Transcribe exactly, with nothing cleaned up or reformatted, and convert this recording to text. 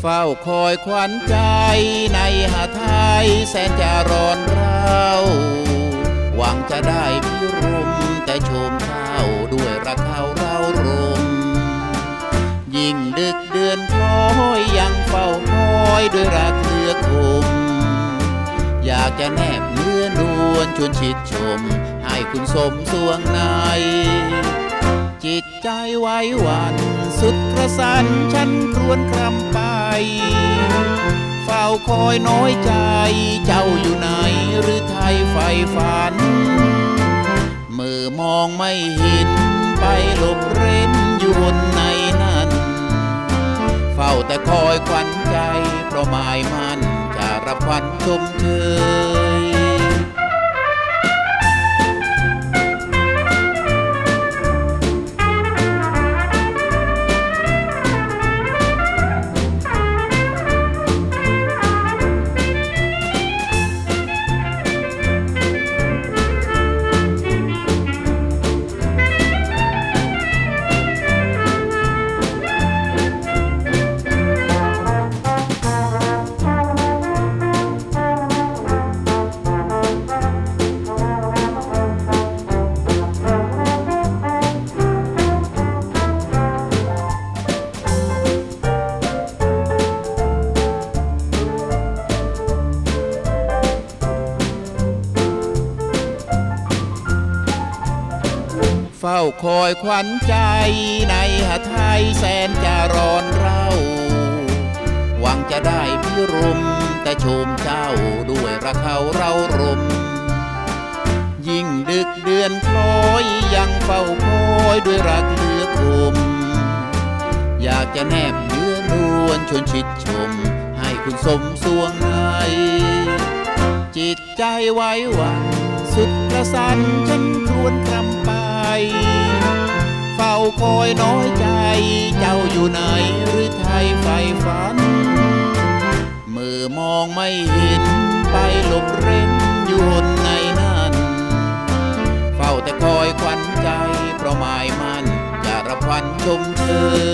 เฝ้าคอยขวัญใจในหาไทยแสนจะร้อนเร่าหวังจะได้พิรุมแต่โฉมเช้าด้วยรักเขาเร่ารมยิ่งดึกเดือนคล้อยยังเฝ้าคอยด้วยรักเลือกคมอยากจะแนบเนื้อนวลชวนชิดชมให้คุณสมสวงในจิตใจไว้วันสุดกระสันฉันครวญครำไปเฝ้าคอยน้อยใจเจ้าอยู่ไหนหรือไทยไฟฝันมือมองไม่เห็นไปหลบเร้นอยู่บนในนั้นเฝ้าแต่คอยขวัญใจเพราะหมายมันจะรับขวัญชมเชยเฝ้าคอยขวัญใจในหาไทยแสนจะร้อนเร่าหวังจะได้พิรมแต่โฉมเจ้าด้วยรักเขาเร่ารมยิ่งดึกเดือนคล้อยยังเฝ้าคอยด้วยรักเหลือคมอยากจะแนบเนื้อนวลชวนชิดชมให้คุณสมสวงในจิตใจไว้วันสุดกระสันฉันครวญครำไปเฝ้าคอยน้อยใจเจ้าอยู่ไหนหรือไทยไฟฝันมือมองไม่เห็นไปหลบเร้นอยู่บนในนั้นเฝ้าแต่คอยขวัญใจเพราะหมายมันจะรับขวัญชมเชย